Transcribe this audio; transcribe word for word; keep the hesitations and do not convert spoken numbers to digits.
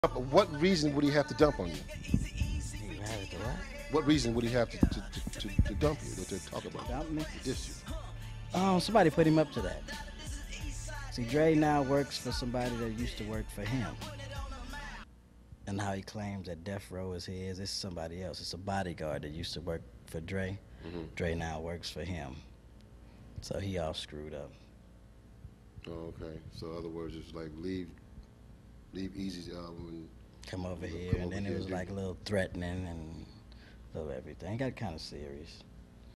What reason would he have to dump on you? He had to what? What reason would he have to, to, to, to, to dump you, to, to talk about Dump me? you, to diss you? Um, somebody put him up to that. See, Dre now works for somebody that used to work for him. And how he claims that Death Row is his, it's somebody else. It's a bodyguard that used to work for Dre. Mm-hmm. Dre now works for him. So he all screwed up. Oh, okay. So in other words, it's like leave, leave Eazy's album and Come over come here, over and then here it was and do- like a little threatening and little everything. It got kind of serious.